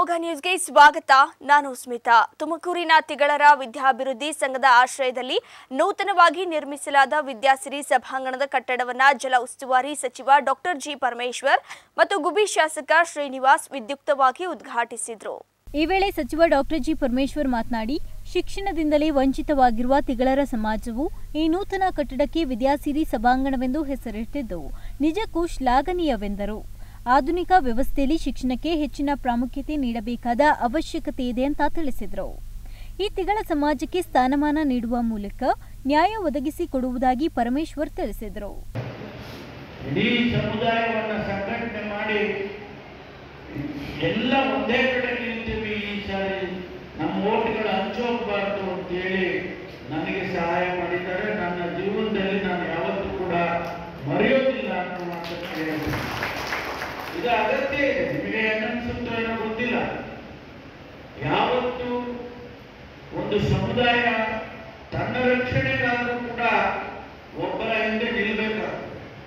ಅಮೋಘ ನ್ಯೂಸ್ಗೆ ಸ್ವಾಗತ. ನಾನು ಸ್ಮಿತಾ. ತುಮಕೂರಿನ ತಿಗಳರ ವಿದ್ಯಾಭಿವೃದ್ಧಿ ಸಂಘದ ಆಶ್ರಯದಲ್ಲಿ ನೂತನವಾಗಿ ನಿರ್ಮಿಸಲಾದ ವಿದ್ಯಾಸಿರಿ ಸಭಾಂಗಣದ ಕಟ್ಟಡವನ್ನು ಜಲ ಉಸ್ತುವಾರಿ ಸಚಿವ ಡಾಕ್ಟರ್ ಜಿ ಪರಮೇಶ್ವರ್ ಮತ್ತು ಗುಬ್ಬಿ ಶಾಸಕ ಶ್ರೀನಿವಾಸ್ ವಿದ್ಯುಕ್ತವಾಗಿ ಉದ್ಘಾಟಿಸಿದರು. ಈ ವೇಳೆ ಸಚಿವ ಡಾಕ್ಟರ್ ಜಿ ಪರಮೇಶ್ವರ್ ಮಾತನಾಡಿ, ಶಿಕ್ಷಣದಿಂದಲೇ ವಂಚಿತವಾಗಿರುವ ತಿಗಳರ ಸಮಾಜವು ಈ ನೂತನ ಕಟ್ಟಡಕ್ಕೆ ವಿದ್ಯಾಸಿರಿ ಸಭಾಂಗಣವೆಂದು ಹೆಸರಿಟ್ಟಿದ್ದು ನಿಜಕ್ಕೂ ಶ್ಲಾಘನೀಯವೆಂದರು. ಆಧುನಿಕ ವ್ಯವಸ್ಥೆಯಲ್ಲಿ ಶಿಕ್ಷಣಕ್ಕೆ ಹೆಚ್ಚಿನ ಪ್ರಾಮುಖ್ಯತೆ ನೀಡಬೇಕಾದ ಅವಶ್ಯಕತೆ ಇದೆ ಅಂತ ತಿಳಿಸಿದರು. ಈ ತಿಗಳ ಸಮಾಜಕ್ಕೆ ಸ್ಥಾನಮಾನ ನೀಡುವ ಮೂಲಕ ನ್ಯಾಯ ಒದಗಿಸಿಕೊಡುವುದಾಗಿ ಪರಮೇಶ್ವರ್ ತಿಳಿಸಿದರು. ಇಡೀ ಸಮುದಾಯವನ್ನು ಸಂಘಟನೆ ಮಾಡಿ ಎಲ್ಲ ಒಂದೇ ಕಡೆ ನಿಲ್ತೀವಿ, ಈ ಸಾರಿ ನಮ್ಮ ಓಟ್ಗಳು ಹಂಚೋಗಬಾರ್ದು ಅಂತೇಳಿ ನನಗೆ ಸಹಾಯ ಮಾಡಿದ್ದಾರೆ. ನನ್ನ ಜೀವನದಲ್ಲಿ ನಾನು ಯಾವತ್ತೂ ಕೂಡ ಮರೆಯೋದಿಲ್ಲ ಅನ್ನೋ ಮಾತನ್ನು ಹೇಳಿದೆ. ಇದು ಅಗತ್ಯ ಇದೆ. ನಿಮಗೆ ಏನನ್ಸುತ್ತೋ ಏನೋ ಗೊತ್ತಿಲ್ಲ. ಯಾವತ್ತು ಒಂದು ಸಮುದಾಯ ತನ್ನ ರಕ್ಷಣೆಗಾದರೂ ಕೂಡ ಒಬ್ಬರ ಹಿಂದೆ ನಿಲ್ಲಬೇಕಾಗುತ್ತೆ,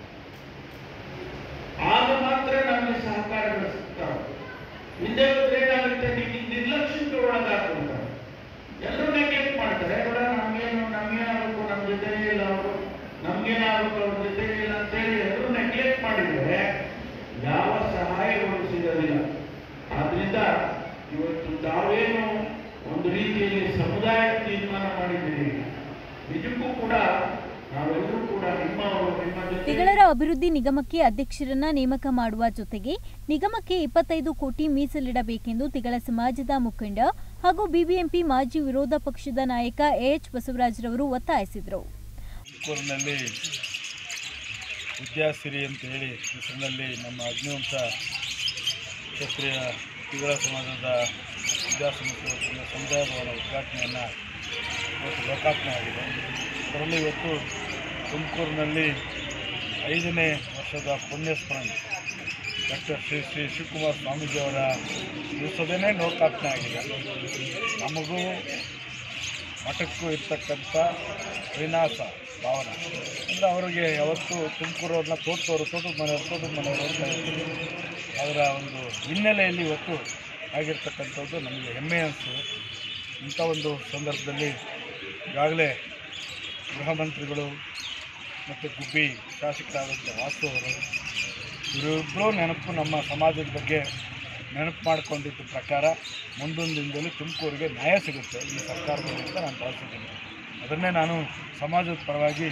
ಆಗ ಮಾತ್ರ ನಮಗೆ ಸಹಕಾರಗಳು ಸಿಗ್ತಾವೆ. ಹಿಂದೆ ಹೋದ್ರೆ ಏನಾಗುತ್ತೆ, ನಿರ್ಲಕ್ಷ್ಯಕ್ಕೆ ಒಳಗಾಗ್ತಾರೆ. ಎಲ್ಲರೂ ನೆಗ್ಲೆಕ್ಟ್ ಮಾಡ್ತಾರೆ. ನಮ್ಗೇನಾಗಬೇಕು, ನಮ್ಮ ಜೊತೆಗೆ ಇಲ್ಲ ಅವರು, ನಮ್ಗೇನಾಗಬೇಕು ಅವ್ರ ಜೊತೆಗೆ ಇಲ್ಲ ಅಂತೇಳಿ ಎಲ್ಲರೂ ನೆಗ್ಲೆಕ್ಟ್ ಮಾಡಿದರೆ ಯಾವ ಸಹಾಯಗಳು ಸಿಗೋದಿಲ್ಲ. ಆದ್ರಿಂದ ಇವತ್ತು ತಾವೇನು ಒಂದು ರೀತಿಯಲ್ಲಿ ಸಮುದಾಯ ತೀರ್ಮಾನ ಮಾಡಿದ್ದೀರಿ, ನಿಜಕ್ಕೂ ಕೂಡ ನಾವೆಲ್ಲರೂ ಕೂಡ ತಿಗಳರ ಅಭಿವೃದ್ಧಿ ನಿಗಮಕ್ಕೆ ಅಧ್ಯಕ್ಷರನ್ನ ನೇಮಕ ಮಾಡುವ ಜೊತೆಗೆ ನಿಗಮಕ್ಕೆ 25 ಕೋಟಿ ಮೀಸಲಿಡಬೇಕೆಂದು ತಿಗಳ ಸಮಾಜದ ಮುಖಂಡ ಹಾಗೂ ಬಿಬಿಎಂಪಿ ಮಾಜಿ ವಿರೋಧ ಪಕ್ಷದ ನಾಯಕ ಎಚ್ ಬಸವರಾಜರವರು ಒತ್ತಾಯಿಸಿದರು. ವಿದ್ಯಾಸಿರಿ ಅಂತ ಹೇಳಿ ಹೆಸರಿನಲ್ಲಿ ನಮ್ಮ ಅಗ್ನಿವಂಶ ಕ್ಷತ್ರಿಯ ತಿಗಳ ಸಮಾಜದ ವಿದ್ಯಾಸಂಸ್ಥೆ ಸಮುದಾಯ ಭವನ ಉದ್ಘಾಟನೆಯನ್ನು ಇವತ್ತು ಲೋಕಾರ್ಪಣೆ ಆಗಿದೆ. ಅದರಲ್ಲಿ ಇವತ್ತು ತುಮಕೂರಿನಲ್ಲಿ 5ನೇ ವರ್ಷದ ಪುಣ್ಯಸ್ಮರಣೆ ಡಾಕ್ಟರ್ ಶ್ರೀ ಶಿವಕುಮಾರ ಸ್ವಾಮೀಜಿಯವರ ದಿವಸದೇ ಲೋಕಾರ್ಪಣೆ ಆಗಿದೆ. ನಮಗೂ ಮಠಕ್ಕೂ ಇರ್ತಕ್ಕಂಥ ವಿನಾಶ ಭಾವನೆ ಅಂದರೆ ಅವರಿಗೆ ಯಾವತ್ತು ತುಮಕೂರವ್ರನ್ನ ತೋಟದ ಮನೆಯವರು ಅಂತ ಹೇಳ್ತೀವಿ. ಅದರ ಒಂದು ಹಿನ್ನೆಲೆಯಲ್ಲಿ ಇವತ್ತು ಆಗಿರ್ತಕ್ಕಂಥದ್ದು ನಮಗೆ ಹೆಮ್ಮೆ ಅನಿಸ್ತದೆ. ಇಂಥ ಒಂದು ಸಂದರ್ಭದಲ್ಲಿ ಈಗಾಗಲೇ ಗೃಹ ಮಂತ್ರಿಗಳು ಮತ್ತು ಗುಬ್ಬಿ ಶಾಸಕರಾದಂಥ ವಾಸು ಅವರು ಇವರಿಬ್ಬರೂ ನೆನಪು ನಮ್ಮ ಸಮಾಜದ ಬಗ್ಗೆ ನೆನಪು ಮಾಡಿಕೊಂಡಿದ್ದ ಪ್ರಕಾರ ಮುಂದೊಂದು ದಿನದಲ್ಲಿ ತುಮಕೂರಿಗೆ ನ್ಯಾಯ ಸಿಗುತ್ತೆ ಈ ಸರ್ಕಾರದಲ್ಲಿ ಅಂತ ನಾನು ಭಾವಿಸಿದ್ದೀನಿ. ಅದನ್ನೇ ನಾನು ಸಮಾಜದ ಪರವಾಗಿ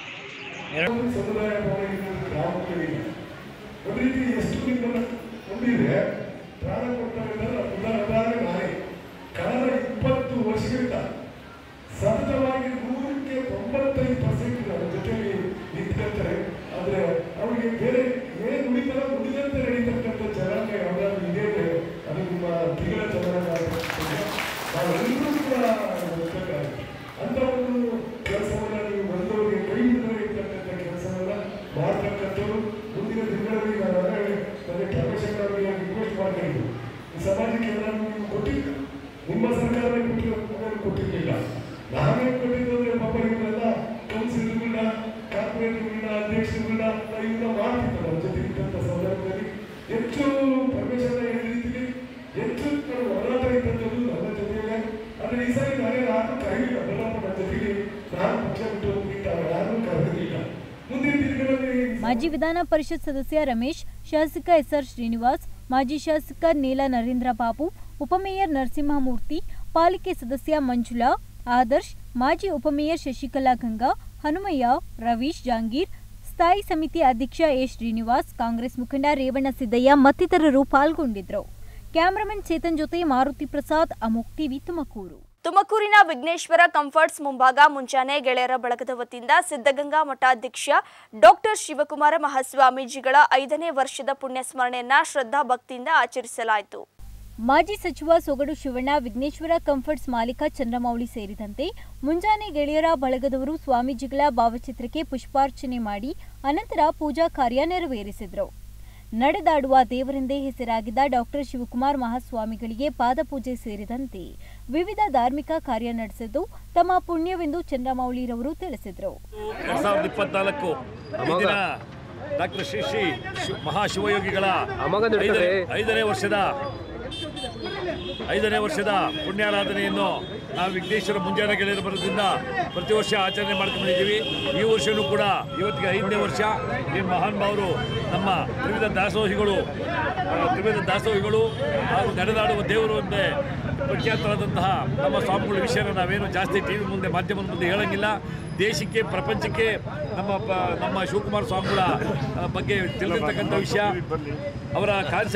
ಕಳೆದ 20 ವರ್ಷಗಳಿಂದ ಸತತವಾಗಿ 100% ಅವರ ಜೊತೆಯಲ್ಲಿ ನಿಂತ್ಕೊಳ್ತಾರೆ. ಆದರೆ ಅವರಿಗೆ ಬೇರೆ ಏನು ಉಳಿದಂತೆ ನಡೀತಕ್ಕಂಥ ಜನಾಂಗ ಯಾವ್ದಾದ್ರು ಇದೆ ಅಂದರೆ ಅದು ನಿಮ್ಮ ತಿಗಳ ಜನಾಂಗ. ನಾವೆಲ್ಲರೂ ಕೂಡ ಅಂತ ಒಂದು ಕೆಲಸವನ್ನು ನೀವು ಬಂದವರಿಗೆ ಕೈ ಹಿಡಿದವರಿಗೆ ಇರ್ತಕ್ಕಂಥ ಕೆಲಸವನ್ನು ಮಾಡ್ತಕ್ಕಂಥವ್ರು ಮುಂದಿನ ದಿನಗಳಲ್ಲಿ ನಾನು ನನಗೆ ಪರಮೇಶ್ವರ ಅವರಿಗೆ ರಿಕ್ವೆಸ್ಟ್ ಮಾಡ್ಕೊಂಡು ಈ ಸಮಾಜಕ್ಕೆ ಎಲ್ಲರೂ ನೀವು ಕೊಟ್ಟಿಲ್ಲ, ನಿಮ್ಮ ಸರ್ಕಾರವೇ ಕೊಟ್ಟಿರಲಿಲ್ಲ. ನಾವೇನು ಕೊಟ್ಟಿದ್ದು ಅಂದರೆ ಪಾಪ ಇವರೆಲ್ಲ ಕೌನ್ಸಿಲರ್ಗಳನ್ನ, ಕಾರ್ಪೊರೇಟ್ಗಳನ್ನ, ಅಧ್ಯಕ್ಷರುಗಳನ್ನ ಇವನ್ನ ಮಾಡ್ತಿತ್ತು. ನಮ್ಮ ಜೊತೆ ಇದ್ದಂಥ ಸಂದರ್ಭದಲ್ಲಿ ಹೆಚ್ಚು ಪರಮೇಶ್ವರ ಹೇಳಿದ್ದೀವಿ, ಹೆಚ್ಚು ಹೋರಾಟ ಇದ್ದಂಥದ್ದು ನನ್ನ ಜೊತೆಯಲ್ಲೇ. ಆದರೆ ಈ ಸಾರಿ ನಾನೇ ಯಾರು ಕರೀಲಿಲ್ಲ, ಬರಪ್ಪ ನನ್ನ ಜೊತೆಗೆ ನಾನು ಪಕ್ಷ ಬಿಟ್ಟು ಹೋಗ್ಬಿಟ್ಟು ಯಾರೂ ಕರೆದಿಲ್ಲ. ಮುಂದಿನ ದಿನಗಳಲ್ಲಿ ಮಾಜಿ ವಿಧಾನ ಪರಿಷತ್ ಸದಸ್ಯ ರಮೇಶ್, ಶಾಸಕ ಎಸ್ಆರ್ ಶ್ರೀನಿವಾಸ್, ಮಾಜಿ ಶಾಸಕ ನೀಲ ನರೇಂದ್ರ ಬಾಬು, ಉಪಮೇಯರ್ ನರಸಿಂಹಮೂರ್ತಿ, ಪಾಲಿಕೆ ಸದಸ್ಯ ಮಂಜುಳಾ, ಆದರ್ಶ್, ಮಾಜಿ ಉಪಮೇಯರ್ ಶಶಿಕಲಾ ಗಂಗಾ, ಹನುಮಯ್ಯ, ರವೀಶ್ ಜಾಂಗೀರ್, ಸ್ಥಾಯಿ ಸಮಿತಿ ಅಧ್ಯಕ್ಷ ಎ ಶ್ರೀನಿವಾಸ್, ಕಾಂಗ್ರೆಸ್ ಮುಖಂಡ ರೇವಣ್ಣ ಸಿದ್ದಯ್ಯ ಮತ್ತಿತರರು ಪಾಲ್ಗೊಂಡಿದ್ದರು. ಕ್ಯಾಮರಾಮನ್ ಚೇತನ್ ಜೊತೆ ಮಾರುತಿ ಪ್ರಸಾದ್, ಅಮೋಘ್ ಟಿವಿ, ತುಮಕೂರು. ತುಮಕೂರಿನ ವಿಘ್ನೇಶ್ವರ ಕಂಫರ್ಟ್ಸ್ ಮುಂಭಾಗ ಮುಂಜಾನೆ ಗೆಳೆಯರ ಬಳಗದ ವತಿಯಿಂದ ಸಿದ್ಧಗಂಗಾ ಮಠಾಧ್ಯಕ್ಷ ಡಾಕ್ಟರ್ ಶಿವಕುಮಾರ ಮಹಾಸ್ವಾಮೀಜಿಗಳ 5ನೇ ವರ್ಷದ ಪುಣ್ಯಸ್ಮರಣೆಯನ್ನ ಶ್ರದ್ಧಾ ಭಕ್ತಿಯಿಂದ ಆಚರಿಸಲಾಯಿತು. ಮಾಜಿ ಸಚಿವ ಸೊಗಡು ಶಿವಣ್ಣ, ವಿಘ್ನೇಶ್ವರ ಕಂಫರ್ಟ್ಸ್ ಮಾಲೀಕ ಚಂದ್ರಮೌಳಿ ಸೇರಿದಂತೆ ಮುಂಜಾನೆ ಗೆಳೆಯರ ಬಳಗದವರು ಸ್ವಾಮೀಜಿಗಳ ಭಾವಚಿತ್ರಕ್ಕೆ ಪುಷ್ಪಾರ್ಚನೆ ಮಾಡಿ ಅನಂತರ ಪೂಜಾ ಕಾರ್ಯ ನೆರವೇರಿಸಿದರು. ನಡೆದಾಡುವ ದೇವರೆಂದೇ ಹೆಸರಾಗಿದ್ದ ಡಾಕ್ಟರ್ ಶಿವಕುಮಾರ್ ಮಹಾಸ್ವಾಮಿಗಳಿಗೆ ಪಾದಪೂಜೆ ಸೇರಿದಂತೆ ವಿವಿಧ ಧಾರ್ಮಿಕ ಕಾರ್ಯ ನಡೆಸಿದ್ದು ತಮ್ಮ ಪುಣ್ಯವೆಂದು ಚಂದ್ರಮೌಳಿರವರು ತಿಳಿಸಿದರು. 2024 ಡಾಕ್ಟರ್ ಶ್ರೀ ಮಹಾಶಿವಯೋಗಿಗಳ 5ನೇ ವರ್ಷದ 5ನೇ ವರ್ಷದ ಪುಣ್ಯಾರಾಧನೆಯನ್ನು ನಾವು ವಿಘ್ನೇಶ್ವರ ಮುಂಜಾನೆಗಳಿರೋ ಬರೋದ್ರಿಂದ ಪ್ರತಿ ವರ್ಷ ಆಚರಣೆ ಮಾಡ್ಕೊಂಡಿದ್ದೀವಿ. ಈ ವರ್ಷವೂ ಕೂಡ ಇವತ್ತಿಗೆ 5ನೇ ವರ್ಷ. ಈ ಮಹಾನ್ ಭಾವರು ನಮ್ಮ ತ್ರಿವಿಧ ದಾಸೋಹಿಗಳು ಹಾಗೂ ನಡೆದಾಡುವ ದೇವರು ಎಂದೇ ಪ್ರಖ್ಯಾತರಾದಂತಹ ನಮ್ಮ ಸ್ವಾಮಿಗಳ ವಿಷಯನ ನಾವೇನು ಜಾಸ್ತಿ ಟಿ ವಿ ಮುಂದೆ ಮಾಧ್ಯಮದ ಮುಂದೆ ಹೇಳೋಂಗಿಲ್ಲ. ದೇಶಕ್ಕೆ ಪ್ರಪಂಚಕ್ಕೆ ನಮ್ಮ ಶಿವಕುಮಾರ ಸ್ವಾಮಿಗಳ ಬಗ್ಗೆ ತಿಳಿದಿರ್ತಕ್ಕಂಥ ವಿಷಯ. ಅವರ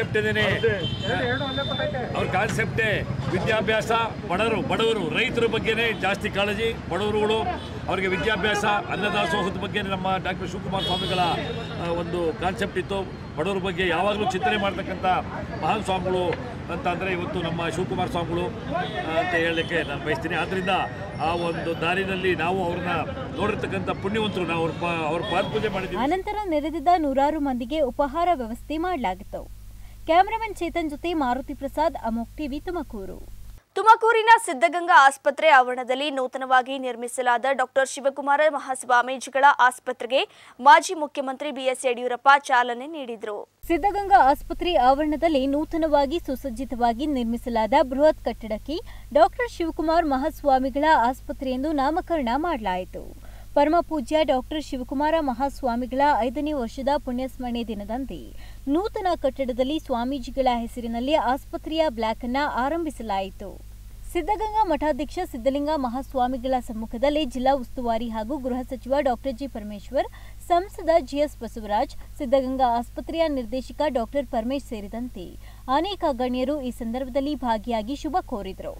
ಕಾನ್ಸೆಪ್ಟೇ ವಿದ್ಯಾಭ್ಯಾಸ, ಬಡವರು ರೈತರ ಬಗ್ಗೆನೇ ಜಾಸ್ತಿ ಕಾಳಜಿ. ಬಡವರುಗಳು ಅವರಿಗೆ ವಿದ್ಯಾಭ್ಯಾಸ, ಅನ್ನದಾಸೋಹದ ಬಗ್ಗೆ ನಮ್ಮ ಡಾಕ್ಟರ್ ಶಿವಕುಮಾರ ಸ್ವಾಮಿಗಳ ಒಂದು ಕಾನ್ಸೆಪ್ಟ್ ಇತ್ತು. ಬಡವರ ಬಗ್ಗೆ ಯಾವಾಗಲೂ ಚಿಂತನೆ ಮಾಡ್ತಕ್ಕಂಥ ಮಹಾನ್ ಸ್ವಾಮಿಗಳು ಅಂತ ಅಂದರೆ ಇವತ್ತು ನಮ್ಮ ಶಿವಕುಮಾರ ಸ್ವಾಮಿಗಳು ಅಂತ ಹೇಳಲಿಕ್ಕೆ ನಾನು ಬಯಸ್ತೀನಿ. ಆದ್ದರಿಂದ ಆ ಒಂದು ದಾರಿನಲ್ಲಿ ನಾವು ಅವ್ರನ್ನ ನೋಡಿರ್ತಕ್ಕಂಥ ಪುಣ್ಯವಂತರು. ನಾವು ಅವ್ರ ಪಾದಪೂಜೆ ಮಾಡಿದ್ದೀವಿ. ಅನಂತರ ನೆರೆದಿದ್ದ 100 ಮಂದಿಗೆ ಉಪಹಾರ ವ್ಯವಸ್ಥೆ ಮಾಡಲಾಗಿತ್ತು. ಕ್ಯಾಮರಾಮನ್ ಚೇತನ್ ಜೊತೆ ಮಾರುತಿ ಪ್ರಸಾದ್, ಅಮೋಕ್ ಟಿವಿ, ತುಮಕೂರು. ತುಮಕೂರಿನ ಸಿದ್ಧಗಂಗಾ ಆಸ್ಪತ್ರೆ ಆವರಣದಲ್ಲಿ ನೂತನವಾಗಿ ನಿರ್ಮಿಸಲಾದ ಡಾಕ್ಟರ್ ಶಿವಕುಮಾರ ಮಹಾಸ್ವಾಮೀಜಿಗಳ ಆಸ್ಪತ್ರೆಗೆ ಮಾಜಿ ಮುಖ್ಯಮಂತ್ರಿ ಬಿಎಸ್ ಯಡಿಯೂರಪ್ಪ ಚಾಲನೆ ನೀಡಿದರು. ಸಿದ್ಧಗಂಗಾ ಆಸ್ಪತ್ರೆ ಆವರಣದಲ್ಲಿ ನೂತನವಾಗಿ ಸುಸಜ್ಜಿತವಾಗಿ ನಿರ್ಮಿಸಲಾದ ಬೃಹತ್ ಕಟ್ಟಡಕ್ಕೆ ಡಾಕ್ಟರ್ ಶಿವಕುಮಾರ ಮಹಾಸ್ವಾಮಿಗಳ ಆಸ್ಪತ್ರೆ ಎಂದು ನಾಮಕರಣ ಮಾಡಲಾಯಿತು. ಪರಮಪೂಜ್ಯ ಡಾಕ್ಟರ್ ಶಿವಕುಮಾರ ಮಹಾಸ್ವಾಮಿಗಳ 5ನೇ ವರ್ಷದ ಪುಣ್ಯಸ್ಮರಣೆ ದಿನದಂತೆ ನೂತನ ಕಟ್ಟಡದಲ್ಲಿ ಸ್ವಾಮೀಜಿಗಳ ಹೆಸರಿನಲ್ಲಿ ಆಸ್ಪತ್ರೆಯ ಬ್ಲಾಕ್ ಅನ್ನು ಆರಂಭಿಸಲಾಯಿತು. ಸಿದ್ಧಗಂಗಾ ಮಠಾಧ್ಯಕ್ಷ ಸಿದ್ಧಲಿಂಗ ಮಹಾಸ್ವಾಮಿಗಳ ಸಮ್ಮುಖದಲ್ಲಿ ಜಿಲ್ಲಾ ಉಸ್ತುವಾರಿ ಹಾಗೂ ಗೃಹ ಸಚಿವ ಡಾಕ್ಟರ್ ಜಿ ಪರಮೇಶ್ವರ್, ಸಂಸದ ಜಿಎಸ್ ಬಸವರಾಜ್, ಸಿದ್ಧಗಂಗಾ ಆಸ್ಪತ್ರೆಯ ನಿರ್ದೇಶಕ ಡಾಕ್ಟರ್ ಪರಮೇಶ್ ಸೇರಿದಂತೆ ಅನೇಕ ಗಣ್ಯರು ಈ ಸಂದರ್ಭದಲ್ಲಿ ಭಾಗಿಯಾಗಿ ಶುಭ ಕೋರಿದರು.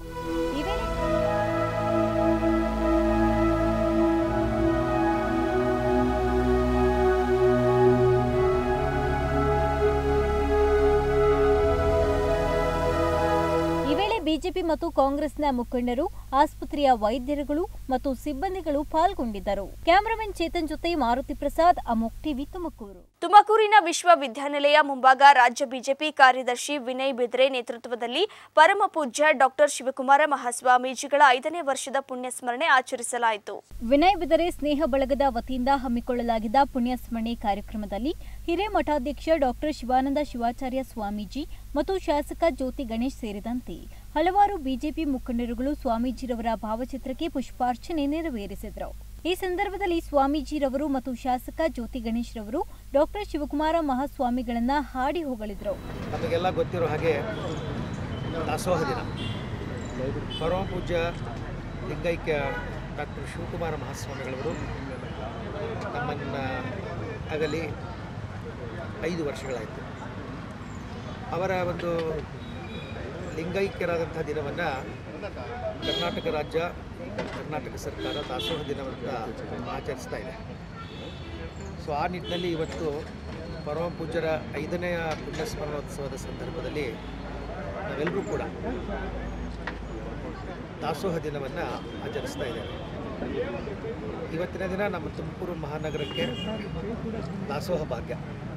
ಬಿಜೆಪಿ ಮತ್ತು ಕಾಂಗ್ರೆಸ್ನ ಮುಖಂಡರು, ಆಸ್ಪತ್ರೆಯ ವೈದ್ಯರುಗಳು ಮತ್ತು ಸಿಬ್ಬಂದಿಗಳು ಪಾಲ್ಗೊಂಡಿದ್ದರು. ಕ್ಯಾಮರಾಮನ್ ಚೇತನ್ ಜೊತೆ ಮಾರುತಿ ಪ್ರಸಾದ್, ಅಮೋಕ್ ಟಿವಿ, ತುಮಕೂರು. ತುಮಕೂರಿನ ವಿಶ್ವವಿದ್ಯಾನಿಲಯ ಮುಂಭಾಗ ರಾಜ್ಯ ಬಿಜೆಪಿ ಕಾರ್ಯದರ್ಶಿ ವಿನಯ್ ಬಿದ್ರೆ ನೇತೃತ್ವದಲ್ಲಿ ಪರಮಪೂಜ್ಯ ಡಾಕ್ಟರ್ ಶಿವಕುಮಾರ ಮಹಾಸ್ವಾಮೀಜಿಗಳ 5ನೇ ವರ್ಷದ ಪುಣ್ಯಸ್ಮರಣೆ ಆಚರಿಸಲಾಯಿತು. ವಿನಯ್ ಬಿದರೆ ಸ್ನೇಹ ಬಳಗದ ವತಿಯಿಂದ ಹಮ್ಮಿಕೊಳ್ಳಲಾಗಿದ್ದ ಪುಣ್ಯಸ್ಮರಣೆ ಕಾರ್ಯಕ್ರಮದಲ್ಲಿ ಹಿರೇಮಠಾಧ್ಯಕ್ಷ ಡಾಕ್ಟರ್ ಶಿವಾನಂದ ಶಿವಾಚಾರ್ಯ ಸ್ವಾಮೀಜಿ ಮತ್ತು ಶಾಸಕ ಜ್ಯೋತಿ ಗಣೇಶ್ ಸೇರಿದಂತೆ ಹಲವಾರು ಬಿಜೆಪಿ ಮುಖಂಡರುಗಳು ಸ್ವಾಮೀಜಿರವರ ಭಾವಚಿತ್ರಕ್ಕೆ ಪುಷ್ಪಾರ್ಚನೆ ನೆರವೇರಿಸಿದರು. ಈ ಸಂದರ್ಭದಲ್ಲಿ ಸ್ವಾಮೀಜಿರವರು ಮತ್ತು ಶಾಸಕ ಜ್ಯೋತಿ ಗಣೇಶ್ ರವರು ಡಾಕ್ಟರ್ ಶಿವಕುಮಾರ ಮಹಾಸ್ವಾಮಿಗಳನ್ನ ಹಾಡಿ ಹೊಗಳಿದರು. ನಮಗೆಲ್ಲ ಗೊತ್ತಿರೋ ಹಾಗೆ ದಾಸೋಹ ದಿನ ಪರಮಪೂಜ್ಯ ಲಿಂಗೈಕ್ಯ ಡಾಕ್ಟರ್ ಶಿವಕುಮಾರ ಮಹಾಸ್ವಾಮಿಗಳವರು ನಮ್ಮನ್ನು ಆಗಲಿ 5 ವರ್ಷಗಳಾಯಿತು. ಅವರ ಒಂದು ಲಿಂಗೈಕ್ಯರಾದಂಥ ದಿನವನ್ನು ಕರ್ನಾಟಕ ರಾಜ್ಯ, ಕರ್ನಾಟಕ ಸರ್ಕಾರ ದಾಸೋಹ ದಿನವನ್ನು ಆಚರಿಸ್ತಾ ಇದೆ. ಸೊ ಆ ನಿಟ್ಟಿನಲ್ಲಿ ಇವತ್ತು ಪರಮಪೂಜ್ಯರ 5ನೇ ಪುಣ್ಯಸ್ಮರಣೋತ್ಸವದ ಸಂದರ್ಭದಲ್ಲಿ ನಾವೆಲ್ಲರೂ ಕೂಡ ದಾಸೋಹ ದಿನವನ್ನು ಆಚರಿಸ್ತಾ ಇದ್ದೇವೆ. ಇವತ್ತಿನ ದಿನ ನಮ್ಮ ತುಮಕೂರು ಮಹಾನಗರಕ್ಕೆ ದಾಸೋಹ ಭಾಗ್ಯ.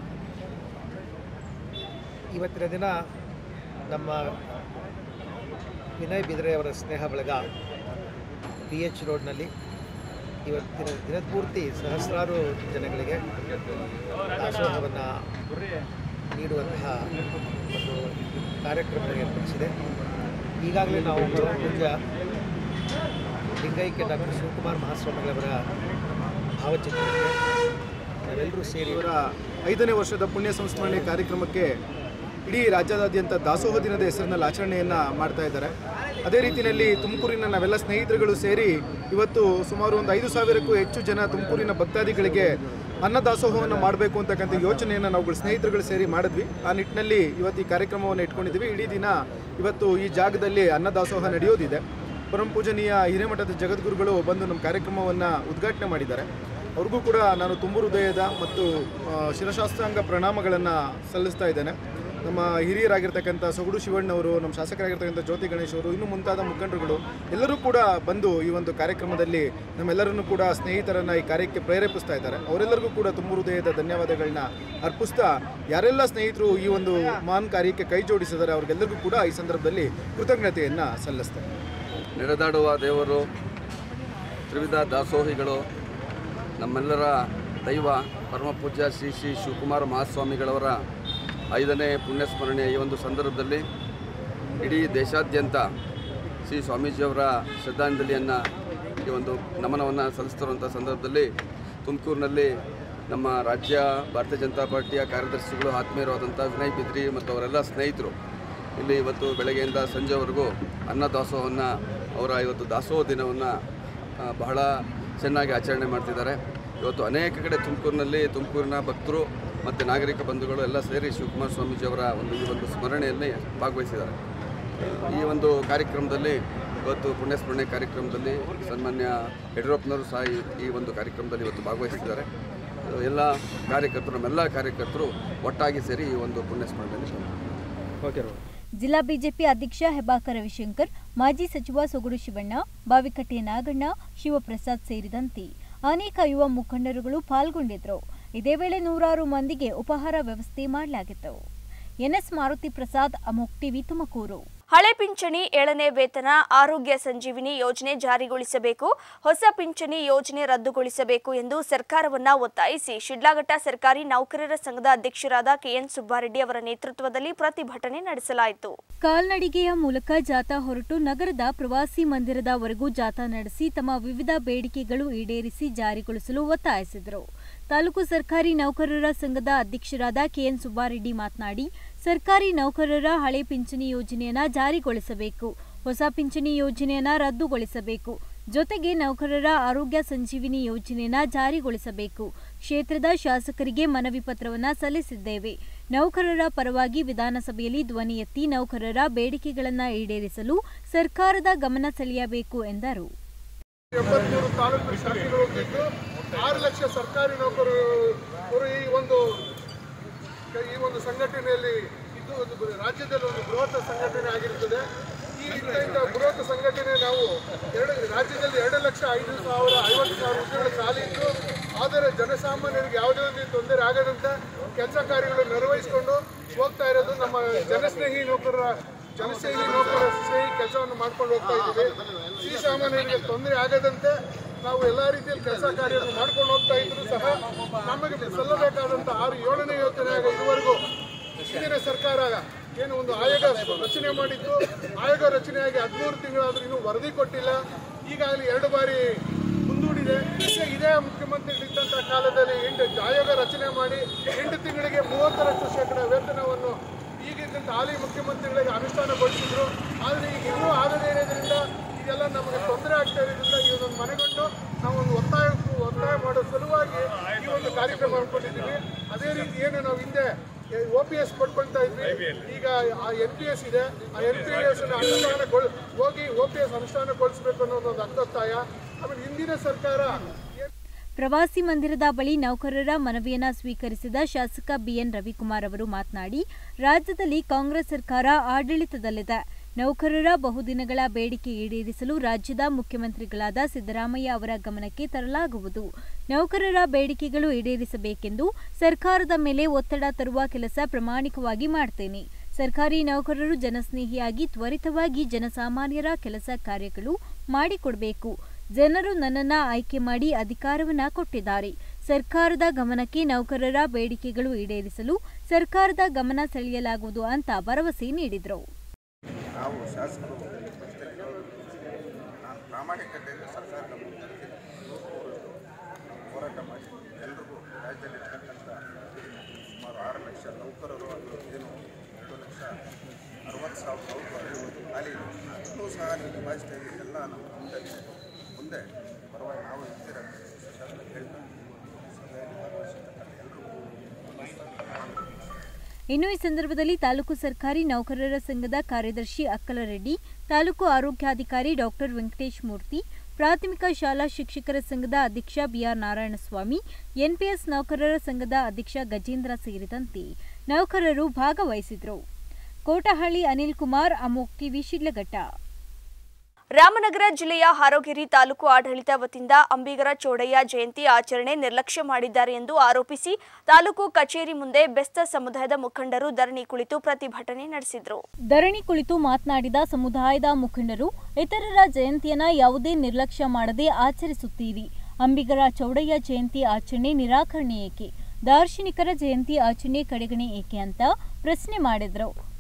ಇವತ್ತಿನ ದಿನ ನಮ್ಮ ವಿನಯ್ ಬಿದ್ರೆಯವರ ಸ್ನೇಹ ಬಳಗ PH ರೋಡ್ನಲ್ಲಿ ಇವತ್ತಿನ ದಿನಪೂರ್ತಿ ಸಹಸ್ರಾರು ಜನಗಳಿಗೆ ದಾಸೋಹವನ್ನು ನೀಡುವಂತಹ ಒಂದು ಕಾರ್ಯಕ್ರಮ ಏರ್ಪಡಿಸಿದೆ. ಈಗಾಗಲೇ ನಾವು ಪೂಜ್ಯ ಲಿಂಗೈಕ್ಯ ಡಾಕ್ಟರ್ ಶಿವಕುಮಾರ ಮಹಾಸ್ವಾಮಿಗಳವರ ಭಾವಚಿತ್ರಕ್ಕೆ ನಾವೆಲ್ಲರೂ ಸೇರಿ ಇವರ 5ನೇ ವರ್ಷದ ಪುಣ್ಯ ಸಂಸ್ಮರಣೆ ಕಾರ್ಯಕ್ರಮಕ್ಕೆ ಇಡೀ ರಾಜ್ಯದಾದ್ಯಂತ ದಾಸೋಹ ದಿನದ ಹೆಸರಿನಲ್ಲಿ ಆಚರಣೆಯನ್ನು ಮಾಡ್ತಾ ಇದ್ದಾರೆ. ಅದೇ ರೀತಿಯಲ್ಲಿ ತುಮಕೂರಿನ ನಾವೆಲ್ಲ ಸ್ನೇಹಿತರುಗಳು ಸೇರಿ ಇವತ್ತು ಸುಮಾರು ಒಂದು 5,000ಕ್ಕೂ ಹೆಚ್ಚು ಜನ ತುಮಕೂರಿನ ಭಕ್ತಾದಿಗಳಿಗೆ ಅನ್ನದಾಸೋಹವನ್ನು ಮಾಡಬೇಕು ಅಂತಕ್ಕಂಥ ಯೋಚನೆಯನ್ನು ನಾವುಗಳು ಸ್ನೇಹಿತರುಗಳು ಸೇರಿ ಮಾಡಿದ್ವಿ. ಆ ನಿಟ್ಟಿನಲ್ಲಿ ಇವತ್ತು ಈ ಕಾರ್ಯಕ್ರಮವನ್ನು ಇಟ್ಕೊಂಡಿದ್ದೀವಿ. ಇಡೀ ದಿನ ಇವತ್ತು ಈ ಜಾಗದಲ್ಲಿ ಅನ್ನದಾಸೋಹ ನಡೆಯೋದಿದೆ. ಪರಮ ಪೂಜನೀಯ ಹಿರೇಮಠದ ಜಗದ್ಗುರುಗಳು ಬಂದು ನಮ್ಮ ಕಾರ್ಯಕ್ರಮವನ್ನು ಉದ್ಘಾಟನೆ ಮಾಡಿದ್ದಾರೆ. ಅವ್ರಿಗೂ ಕೂಡ ನಾನು ತುಂಬ ಹೃದಯದ ಮತ್ತು ಶಿರಶಾಸ್ತ್ರಾಂಗ ಪ್ರಣಾಮಗಳನ್ನು ಸಲ್ಲಿಸ್ತಾ ಇದ್ದೇನೆ. ನಮ್ಮ ಹಿರಿಯರಾಗಿರ್ತಕ್ಕಂಥ ಸೊಗಡು ಶಿವಣ್ಣವರು, ನಮ್ಮ ಶಾಸಕರಾಗಿರ್ತಕ್ಕಂಥ ಜ್ಯೋತಿ ಗಣೇಶ್ ಅವರು, ಇನ್ನೂ ಮುಂತಾದ ಮುಖಂಡರುಗಳು ಎಲ್ಲರೂ ಕೂಡ ಬಂದು ಈ ಒಂದು ಕಾರ್ಯಕ್ರಮದಲ್ಲಿ ನಮ್ಮೆಲ್ಲರನ್ನೂ ಕೂಡ ಸ್ನೇಹಿತರನ್ನು ಈ ಕಾರ್ಯಕ್ಕೆ ಪ್ರೇರೇಪಿಸ್ತಾ ಇದ್ದಾರೆ. ಅವರೆಲ್ಲರಿಗೂ ಕೂಡ ತುಂಬ ಹೃದಯದ ಧನ್ಯವಾದಗಳನ್ನ ಅರ್ಪಿಸ್ತಾ, ಯಾರೆಲ್ಲ ಸ್ನೇಹಿತರು ಈ ಒಂದು ಮಹಾನ್ ಕಾರ್ಯಕ್ಕೆ ಕೈ ಜೋಡಿಸಿದ್ದಾರೆ ಅವ್ರಿಗೆಲ್ಲರಿಗೂ ಕೂಡ ಈ ಸಂದರ್ಭದಲ್ಲಿ ಕೃತಜ್ಞತೆಯನ್ನು ಸಲ್ಲಿಸ್ತಾರೆ. ನಡೆದಾಡುವ ದೇವರು, ತ್ರಿವಿಧ ದಾಸೋಹಿಗಳು, ನಮ್ಮೆಲ್ಲರ ದೈವ ಪರಮಪೂಜ್ಯ ಶ್ರೀ ಶಿವಕುಮಾರ ಮಹಾಸ್ವಾಮಿಗಳವರ 5ನೇ ಪುಣ್ಯಸ್ಮರಣೆಯ ಈ ಒಂದು ಸಂದರ್ಭದಲ್ಲಿ ಇಡೀ ದೇಶಾದ್ಯಂತ ಶ್ರೀ ಸ್ವಾಮೀಜಿಯವರ ಶ್ರದ್ಧಾಂಜಲಿಯನ್ನು ಈ ಒಂದು ನಮನವನ್ನು ಸಲ್ಲಿಸ್ತಿರುವಂಥ ಸಂದರ್ಭದಲ್ಲಿ ತುಮಕೂರಿನಲ್ಲಿ ನಮ್ಮ ರಾಜ್ಯ ಭಾರತೀಯ ಜನತಾ ಪಾರ್ಟಿಯ ಕಾರ್ಯದರ್ಶಿಗಳು ಆತ್ಮೀಯರಾದಂಥ ವಿನಯ್ ಬಿದ್ರಿ ಮತ್ತು ಅವರೆಲ್ಲ ಸ್ನೇಹಿತರು ಇಲ್ಲಿ ಇವತ್ತು ಬೆಳಗ್ಗೆಯಿಂದ ಸಂಜೆವರೆಗೂ ಅನ್ನದಾಸೋಹವನ್ನು ಅವರ ಇವತ್ತು ದಾಸೋಹ ದಿನವನ್ನು ಬಹಳ ಚೆನ್ನಾಗಿ ಆಚರಣೆ ಮಾಡ್ತಿದ್ದಾರೆ. ಇವತ್ತು ಅನೇಕ ಕಡೆ ತುಮಕೂರಿನ ಭಕ್ತರು ಮತ್ತು ನಾಗರಿಕ ಬಂಧುಗಳು ಎಲ್ಲ ಸೇರಿ ಶಿವಕುಮಾರ ಸ್ವಾಮೀಜಿಯವರ ಈ ಒಂದು ಸ್ಮರಣೆಯಲ್ಲಿ ಭಾಗವಹಿಸಿದ್ದಾರೆ. ಈ ಒಂದು ಕಾರ್ಯಕ್ರಮದಲ್ಲಿ ಇವತ್ತು ಪುಣ್ಯಸ್ಮರಣೆ ಕಾರ್ಯಕ್ರಮದಲ್ಲಿ ಸನ್ಮಾನ್ಯ ಯಡಿಯೂರಪ್ಪನವರು ಸಹ ಈ ಒಂದು ಕಾರ್ಯಕ್ರಮದಲ್ಲಿ ಇವತ್ತು ಭಾಗವಹಿಸಿದ್ದಾರೆ. ಎಲ್ಲ ಕಾರ್ಯಕರ್ತರು ನಮ್ಮೆಲ್ಲ ಕಾರ್ಯಕರ್ತರು ಒಟ್ಟಾಗಿ ಸೇರಿ ಈ ಒಂದು ಪುಣ್ಯಸ್ಮರಣೆಯಲ್ಲಿ ಜಿಲ್ಲಾ ಬಿಜೆಪಿ ಅಧ್ಯಕ್ಷ ಹೆಬ್ಬಾಕ ರವಿಶಂಕರ್, ಮಾಜಿ ಸಚಿವ ಸೊಗಡು ಶಿವಣ್ಣ, ಬಾವಿಕಟ್ಟೆ ನಾಗಣ್ಣ, ಶಿವಪ್ರಸಾದ್ ಸೇರಿದಂತೆ ಅನೇಕ ಯುವ ಮುಖಂಡರುಗಳು ಪಾಲ್ಗೊಂಡಿದ್ದರು. ಇದೇ ವೇಳೆ ನೂರಾರು ಮಂದಿಗೆ ಉಪಹಾರ ವ್ಯವಸ್ಥೆ ಮಾಡಲಾಗಿತ್ತು. ಎನ್ಎಸ್ ಮಾರುತಿ ಪ್ರಸಾದ್, ಅಮೋಕ್ ಟಿವಿ, ತುಮಕೂರು. ಹಳೆ ಪಿಂಚಣಿ 7ನೇ ವೇತನ ಆರೋಗ್ಯ ಸಂಜೀವಿನಿ ಯೋಜನೆ ಜಾರಿಗೊಳಿಸಬೇಕು, ಹೊಸ ಪಿಂಚಣಿ ಯೋಜನೆ ರದ್ದುಗೊಳಿಸಬೇಕು ಎಂದು ಸರ್ಕಾರವನ್ನ ಒತ್ತಾಯಿಸಿ ಶಿಡ್ಲಘಟ್ಟ ಸರ್ಕಾರಿ ನೌಕರರ ಸಂಘದ ಅಧ್ಯಕ್ಷರಾದ ಕೆಎನ್ ಸುಬ್ಬಾರೆಡ್ಡಿ ಅವರ ನೇತೃತ್ವದಲ್ಲಿ ಪ್ರತಿಭಟನೆ ನಡೆಸಲಾಯಿತು. ಕಾಲ್ನಡಿಗೆಯ ಮೂಲಕ ಜಾಥಾ ಹೊರಟು ನಗರದ ಪ್ರವಾಸಿ ಮಂದಿರದವರೆಗೂ ಜಾಥಾ ನಡೆಸಿ ತಮ್ಮ ವಿವಿಧ ಬೇಡಿಕೆಗಳು ಈಡೇರಿಸಿ ಜಾರಿಗೊಳಿಸಲು ಒತ್ತಾಯಿಸಿದರು. ತಾಲೂಕು ಸರ್ಕಾರಿ ನೌಕರರ ಸಂಘದ ಅಧ್ಯಕ್ಷರಾದ ಕೆಎನ್ ಸುಬ್ಬಾರೆಡ್ಡಿ ಮಾತನಾಡಿ, ಸರ್ಕಾರಿ ನೌಕರರ ಹಳೆ ಪಿಂಚಣಿ ಯೋಜನೆಯನ್ನ ಜಾರಿಗೊಳಿಸಬೇಕು, ಹೊಸ ಪಿಂಚಣಿ ಯೋಜನೆಯನ್ನ ರದ್ದುಗೊಳಿಸಬೇಕು, ಜೊತೆಗೆ ನೌಕರರ ಆರೋಗ್ಯ ಸಂಜೀವಿನಿ ಯೋಜನೆಯನ್ನ ಜಾರಿಗೊಳಿಸಬೇಕು. ಕ್ಷೇತ್ರದ ಶಾಸಕರಿಗೆ ಮನವಿ ಪತ್ರವನ್ನ ಸಲ್ಲಿಸಿದ್ದೇವೆ. ನೌಕರರ ಪರವಾಗಿ ವಿಧಾನಸಭೆಯಲ್ಲಿ ಧ್ವನಿ ಎತ್ತಿ ನೌಕರರ ಬೇಡಿಕೆಗಳನ್ನು ಈಡೇರಿಸಲು ಸರ್ಕಾರದ ಗಮನ ಸೆಳೆಯಬೇಕು ಎಂದರು. 73 ತಾಲೂಕು ಶಾಖೆಗಳು ಹೋಗಿದ್ದು 6 ಲಕ್ಷ ಸರ್ಕಾರಿ ನೌಕರರು ಈ ಒಂದು ಸಂಘಟನೆಯಲ್ಲಿ ಇದು ರಾಜ್ಯದಲ್ಲಿ ಒಂದು ಬೃಹತ್ ಸಂಘಟನೆ ಆಗಿರುತ್ತದೆ. ಈ ರೀತಿಯಿಂದ ಬೃಹತ್ ಸಂಘಟನೆ ನಾವು ರಾಜ್ಯದಲ್ಲಿ 2,05,50,000 ಹುದ್ದೆಗಳ ಖಾಲಿ ಇದ್ದು, ಆದರೆ ಜನಸಾಮಾನ್ಯರಿಗೆ ಯಾವುದೇ ಒಂದು ತೊಂದರೆ ಆಗದಂತೆ ಕೆಲಸ ಕಾರ್ಯಗಳು ನಿರ್ವಹಿಸಿಕೊಂಡು ಹೋಗ್ತಾ ಇರೋದು ನಮ್ಮ ಜನಸ್ನೇಹಿ ನೌಕರ ಸ್ನೇಹಿ ಕೆಲಸವನ್ನು ಮಾಡ್ಕೊಂಡು ಹೋಗ್ತಾ ಇದ್ದೀವಿ. ಶ್ರೀಸಾಮಾನ್ಯರಿಗೆ ತೊಂದರೆ ಆಗದಂತೆ ನಾವು ಎಲ್ಲ ರೀತಿಯಲ್ಲಿ ಕೆಲಸ ಕಾರ್ಯವನ್ನು ಮಾಡ್ಕೊಂಡು ಹೋಗ್ತಾ ಇದ್ರು ಸಹ ನಮಗೆ ಸಲ್ಲಬೇಕಾದಂಥ 7ನೇ ಯೋಜನೆಯಾಗ ಇದುವರೆಗೂ ಹಿಂದಿನ ಸರ್ಕಾರ ಏನು ಒಂದು ಆಯೋಗ ರಚನೆ ಮಾಡಿತ್ತು. ಆಯೋಗ ರಚನೆಯಾಗಿ 13 ತಿಂಗಳಾದರೂ ಇನ್ನೂ ವರದಿ ಕೊಟ್ಟಿಲ್ಲ. ಈಗಾಗಲೇ 2 ಬಾರಿ ಮುಂದೂಡಿದೆ. ಇದೇ ಮುಖ್ಯಮಂತ್ರಿಗಳಿದ್ದಂಥ ಕಾಲದಲ್ಲಿ ಆಯೋಗ ರಚನೆ ಮಾಡಿ 8 ತಿಂಗಳಿಗೆ 30% ವೇತನವನ್ನು ಈಗಿದ್ದಂಥ ಹಾಲಿ ಮುಖ್ಯಮಂತ್ರಿಗಳಿಗೆ ಅನುಷ್ಠಾನಗೊಳಿಸಿದ್ರು. ಆದರೆ ಈಗ ಇನ್ನೂ ಆಗದೇ ಇರೋದ್ರಿಂದ ಇದೆಲ್ಲ ನಮಗೆ ತೊಂದರೆ ಆಗ್ತಾ ಇರೋದ್ರಿಂದ ಈ ಒಂದು ಮನೆಗೊಂಡು ನಾವು ಒಂದು ಒತ್ತಾಯ ಮಾಡೋ ಸಲುವಾಗಿ ಈ ಒಂದು ಕಾರ್ಯಕ್ರಮ ಮಾಡ್ಕೊಂಡಿದ್ದೀವಿ. ಅದೇ ರೀತಿ ಏನು ನಾವು ಹಿಂದೆ OPS ಕೊಟ್ಕೊಳ್ತಾ ಇದ್ವಿ, ಈಗ ಆ NPS ಇದೆ. ಆ NPS ಹೋಗಿ OPS ಅನುಷ್ಠಾನಗೊಳಿಸಬೇಕು ಅನ್ನೋ ಒಂದು ಅರ್ಥೊತ್ತಾಯ. ಆಮೇಲೆ ಹಿಂದಿನ ಸರ್ಕಾರ ಪ್ರವಾಸಿ ಮಂದಿರದ ಬಳಿ ನೌಕರರ ಮನವಿಯನ್ನ ಸ್ವೀಕರಿಸಿದ ಶಾಸಕ ಬಿಎನ್ ರವಿಕುಮಾರ್ ಅವರು ಮಾತನಾಡಿ, ರಾಜ್ಯದಲ್ಲಿ ಕಾಂಗ್ರೆಸ್ ಸರ್ಕಾರ ಆಡಳಿತದಲ್ಲಿದೆ. ನೌಕರರ ಬಹುದಿನಗಳ ಬೇಡಿಕೆ ಈಡೇರಿಸಲು ರಾಜ್ಯದ ಮುಖ್ಯಮಂತ್ರಿಗಳಾದ ಸಿದ್ದರಾಮಯ್ಯ ಅವರ ಗಮನಕ್ಕೆ ತರಲಾಗುವುದು. ನೌಕರರ ಬೇಡಿಕೆಗಳು ಈಡೇರಿಸಬೇಕೆಂದು ಸರ್ಕಾರದ ಮೇಲೆ ಒತ್ತಡ ತರುವ ಕೆಲಸ ಪ್ರಾಮಾಣಿಕವಾಗಿ ಮಾಡ್ತೇನೆ. ಸರ್ಕಾರಿ ನೌಕರರು ಜನಸ್ನೇಹಿಯಾಗಿ ತ್ವರಿತವಾಗಿ ಜನಸಾಮಾನ್ಯರ ಕೆಲಸ ಕಾರ್ಯಗಳು ಮಾಡಿಕೊಡಬೇಕು. ಜನರು ನನ್ನನ್ನು ಆಯ್ಕೆ ಮಾಡಿ ಅಧಿಕಾರವನ್ನ ಕೊಟ್ಟಿದ್ದಾರೆ. ಸರ್ಕಾರದ ಗಮನಕ್ಕೆ ನೌಕರರ ಬೇಡಿಕೆಗಳು ಈಡೇರಿಸಲು ಸರ್ಕಾರದ ಗಮನ ಸೆಳೆಯಲಾಗುವುದು ಅಂತ ಭರವಸೆ ನೀಡಿದರು. ನಾವು ಶಾಸಕರು ನಾನು ಪ್ರಾಮಾಣಿಕತೆಯಿಂದ ಸರ್ಕಾರದ ಮುಂದೆ ಹೋರಾಟ ಮಾಡಿ ಎಲ್ರಿಗೂ ರಾಜ್ಯದಲ್ಲಿ ಇರ್ತಕ್ಕಂಥ ಸುಮಾರು 6 ಲಕ್ಷ ನೌಕರರು ಅದು ಏನು 2,60,000 ನೌಕರರು ಖಾಲಿ ಇನ್ನೂ ಸಹ ನೀವು ನಿಭಾಯಿಸ್ತಾ ಇದ್ದೀವಿ. ಎಲ್ಲ ನಮ್ಮ ಮುಂದೆ ಪರವಾಗಿ ನಾವು ಇರ್ತೀರ ಹೇಳ್ತಾ ಸಭೆಯಲ್ಲಿ ಭಾಗವಹಿಸಿರ್ತಕ್ಕಂಥ ಎಲ್ರಿಗೂ ಇನ್ನು ಈ ಸಂದರ್ಭದಲ್ಲಿ ತಾಲೂಕು ಸರ್ಕಾರಿ ನೌಕರರ ಸಂಘದ ಕಾರ್ಯದರ್ಶಿ ಅಕ್ಕಲರೆಡ್ಡಿ, ತಾಲೂಕು ಆರೋಗ್ಯಾಧಿಕಾರಿ ಡಾಕ್ಟರ್ ವೆಂಕಟೇಶ್ ಮೂರ್ತಿ, ಪ್ರಾಥಮಿಕ ಶಾಲಾ ಶಿಕ್ಷಕರ ಸಂಘದ ಅಧ್ಯಕ್ಷ ಬಿಆರ್ ನಾರಾಯಣಸ್ವಾಮಿ, ಎನ್ಪಿಎಸ್ ನೌಕರರ ಸಂಘದ ಅಧ್ಯಕ್ಷ ಗಜೇಂದ್ರ ಸೇರಿದಂತೆ ನೌಕರರು ಭಾಗವಹಿಸಿದರು. ಕೋಟಹಳ್ಳಿ ಅನಿಲ್ ಕುಮಾರ್, ಅಮೋಕ್ ಟಿವಿ, ಶಿಡ್ಲಘಟ್ಟ. ರಾಮನಗರ ಜಿಲ್ಲೆಯ ಹಾರೋಗಿರಿ ತಾಲೂಕು ಆಡಳಿತ ವತಿಯಿಂದ ಅಂಬಿಗರ ಚೌಡಯ್ಯ ಜಯಂತಿ ಆಚರಣೆ ನಿರ್ಲಕ್ಷ್ಯ ಮಾಡಿದ್ದಾರೆ ಎಂದು ಆರೋಪಿಸಿ ತಾಲೂಕು ಕಚೇರಿ ಮುಂದೆ ಬೆಸ್ತ ಸಮುದಾಯದ ಮುಖಂಡರು ಧರಣಿ ಕುಳಿತು ಪ್ರತಿಭಟನೆ ನಡೆಸಿದರು. ಧರಣಿ ಕುಳಿತು ಮಾತನಾಡಿದ ಸಮುದಾಯದ ಮುಖಂಡರು, ಇತರರ ಜಯಂತಿಯನ್ನ ಯಾವುದೇ ನಿರ್ಲಕ್ಷ್ಯ ಮಾಡದೆ ಆಚರಿಸುತ್ತೀರಿ. ಅಂಬಿಗರ ಚೌಡಯ್ಯ ಜಯಂತಿ ಆಚರಣೆ ನಿರಾಕರಣೆ ಏಕೆ? ದಾರ್ಶನಿಕರ ಜಯಂತಿ ಆಚರಣೆ ಕಡೆಗಣೆ ಏಕೆ ಅಂತ ಪ್ರಶ್ನೆ ಮಾಡಿದರು.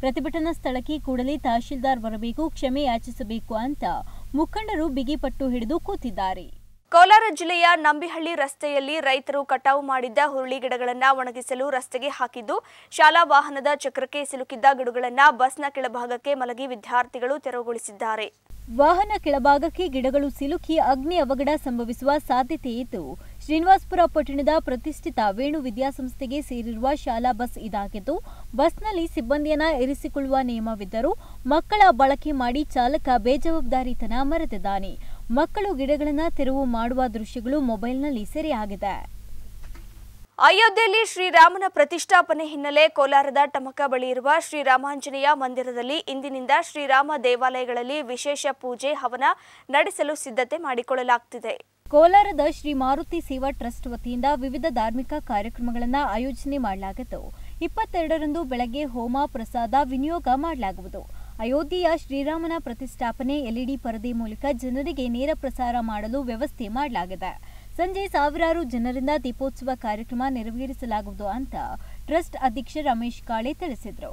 ಪ್ರತಿಭಟನಾ ಸ್ಥಳಕ್ಕೆ ಕೂಡಲೇ ತಹಶೀಲ್ದಾರ್ ಬರಬೇಕು, ಕ್ಷಮೆ ಯಾಚಿಸಬೇಕು ಅಂತ ಮುಖಂಡರು ಬಿಗಿಪಟ್ಟು ಹಿಡಿದು ಕೂತಿದ್ದಾರೆ. ಕೋಲಾರ ಜಿಲ್ಲೆಯ ನಂಬಿಹಳ್ಳಿ ರಸ್ತೆಯಲ್ಲಿ ರೈತರು ಕಟಾವು ಮಾಡಿದ್ದ ಹುರುಳಿ ಗಿಡಗಳನ್ನು ಒಣಗಿಸಲು ರಸ್ತೆಗೆ ಹಾಕಿದ್ದು, ಶಾಲಾ ವಾಹನದ ಚಕ್ರಕ್ಕೆ ಸಿಲುಕಿದ್ದ ಗಿಡಗಳನ್ನು ಬಸ್ನ ಕೆಳಭಾಗಕ್ಕೆ ಮಲಗಿ ವಿದ್ಯಾರ್ಥಿಗಳು ತೆರವುಗೊಳಿಸಿದ್ದಾರೆ. ವಾಹನ ಕೆಳಭಾಗಕ್ಕೆ ಗಿಡಗಳು ಸಿಲುಕಿ ಅಗ್ನಿ ಅವಘಡ ಸಂಭವಿಸುವ ಸಾಧ್ಯತೆ ಇದ್ದು, ಶ್ರೀನಿವಾಸಪುರ ಪಟ್ಟಣದ ಪ್ರತಿಷ್ಠಿತ ವೇಣು ವಿದ್ಯಾಸಂಸ್ಥೆಗೆ ಸೇರಿರುವ ಶಾಲಾ ಬಸ್ ಇದಾಗಿದ್ದು, ಬಸ್ನಲ್ಲಿ ಸಿಬ್ಬಂದಿಯನ್ನ ಇರಿಸಿಕೊಳ್ಳುವ ನಿಯಮವಿದ್ದರೂ ಮಕ್ಕಳ ಬಳಕೆ ಮಾಡಿ ಚಾಲಕ ಬೇಜವಾಬ್ದಾರಿತನ ಮೆರೆದಿದ್ದಾನೆ. ಮಕ್ಕಳು ಗಿಡಗಳನ್ನು ತೆರವು ಮಾಡುವ ದೃಶ್ಯಗಳು ಮೊಬೈಲ್ನಲ್ಲಿ ಸೆರೆಯಾಗಿದೆ. ಅಯೋಧ್ಯೆಯಲ್ಲಿ ಶ್ರೀರಾಮನ ಪ್ರತಿಷ್ಠಾಪನೆ ಹಿನ್ನೆಲೆ ಕೋಲಾರದ ಟಮಕ ಬಳಿ ಇರುವ ಶ್ರೀರಾಮಾಂಜನೇಯ ಮಂದಿರದಲ್ಲಿ ಇಂದಿನಿಂದ ಶ್ರೀರಾಮ ದೇವಾಲಯಗಳಲ್ಲಿ ವಿಶೇಷ ಪೂಜೆ ಹವನ ನಡೆಸಲು ಸಿದ್ಧತೆ ಮಾಡಿಕೊಳ್ಳಲಾಗುತ್ತಿದೆ. ಕೋಲಾರದ ಶ್ರೀ ಮಾರುತಿ ಸೇವಾ ಟ್ರಸ್ಟ್ ವತಿಯಿಂದ ವಿವಿಧ ಧಾರ್ಮಿಕ ಕಾರ್ಯಕ್ರಮಗಳನ್ನು ಆಯೋಜನೆ ಮಾಡಲಾಗಿದ್ದು, 22ರಂದು ಬೆಳಗ್ಗೆ ಹೋಮ ಪ್ರಸಾದ ವಿನಿಯೋಗ ಮಾಡಲಾಗುವುದು. ಅಯೋಧ್ಯೆಯ ಶ್ರೀರಾಮನ ಪ್ರತಿಷ್ಠಾಪನೆ ಎಲ್ಇಡಿ ಪರದೆ ಮೂಲಕ ಜನರಿಗೆ ನೇರ ಪ್ರಸಾರ ಮಾಡಲು ವ್ಯವಸ್ಥೆ ಮಾಡಲಾಗಿದೆ. ಸಂಜೆ ಸಾವಿರಾರು ಜನರಿಂದ ದೀಪೋತ್ಸವ ಕಾರ್ಯಕ್ರಮ ನೆರವೇರಿಸಲಾಗುವುದು ಅಂತ ಟ್ರಸ್ಟ್ ಅಧ್ಯಕ್ಷ ರಮೇಶ್ ಕಾಳೆ ತಿಳಿಸಿದರು.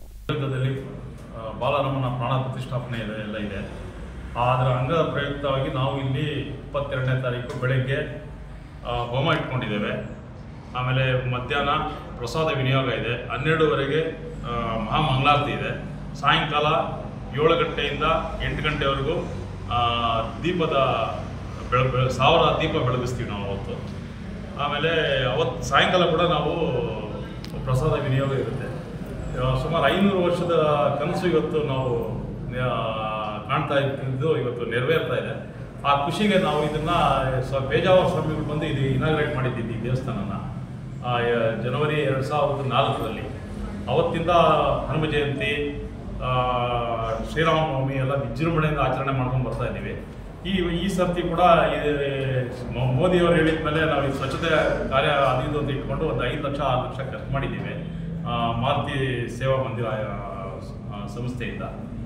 ಬಾಲರಾಮನ ಪ್ರಾಣ ಪ್ರತಿಷ್ಠಾಪನೆ ಎಲ್ಲ ಇದೆ. ಅದರ ಅಂಗದ ಪ್ರಯುಕ್ತವಾಗಿ ನಾವು ಇಲ್ಲಿ 22ನೇ ತಾರೀಕು ಬೆಳಗ್ಗೆ ಹೋಮ ಇಟ್ಕೊಂಡಿದ್ದೇವೆ. ಆಮೇಲೆ ಮಧ್ಯಾಹ್ನ ಪ್ರಸಾದ ವಿನಿಯೋಗ ಇದೆ. 12ವರೆಗೆ ಮಹಾಮಂಗಳಾರತಿ ಇದೆ. ಸಾಯಂಕಾಲ 7 ಗಂಟೆಯಿಂದ 8 ಗಂಟೆವರೆಗೂ ದೀಪದ 1000 ದೀಪ ಬೆಳಗಿಸ್ತೀವಿ ನಾವು ಅವತ್ತು. ಆಮೇಲೆ ಅವತ್ತು ಸಾಯಂಕಾಲ ಕೂಡ ನಾವು ಪ್ರಸಾದ ವಿನಿಯೋಗ ಇರುತ್ತೆ. ಸುಮಾರು 500 ವರ್ಷದ ಕನಸು ಇವತ್ತು ನಾವು ಕಾಣ್ತಾ ಇದ್ದು ಇವತ್ತು ನೆರವೇರ್ತಾ ಇದೆ. ಆ ಖುಷಿಗೆ ನಾವು ಇದನ್ನು ಪೇಜಾವರ ಸ್ವಾಮಿಗಳು ಬಂದು ಇದು ಇನಾಗ್ರೇಟ್ ಮಾಡಿದ್ದೀವಿ ಈ ದೇವಸ್ಥಾನನ ಜನವರಿ 2004ರಲ್ಲಿ. ಅವತ್ತಿಂದ ಹನುಮ ಜಯಂತಿ, ಶ್ರೀರಾಮನವಮಿ ಎಲ್ಲ ವಿಜೃಂಭಣೆಯಿಂದ ಆಚರಣೆ ಮಾಡ್ಕೊಂಡು ಬರ್ತಾ ಇದ್ದೀವಿ. ಈ ಸರ್ತಿ ಕೂಡ ಮೋದಿಯವರು ಹೇಳಿದ ಮೇಲೆ ನಾವು ಈ ಸ್ವಚ್ಛತೆ ಕಾರ್ಯ ಅದು ಅಂತ ಇಟ್ಕೊಂಡು ಒಂದು 5 ಲಕ್ಷ 6 ಲಕ್ಷ ಖರ್ಚು ಮಾಡಿದ್ದೀವಿ ಮಾರುತಿ ಸೇವಾ ಮಂದಿರ ಸಂಸ್ಥೆಯಿಂದ.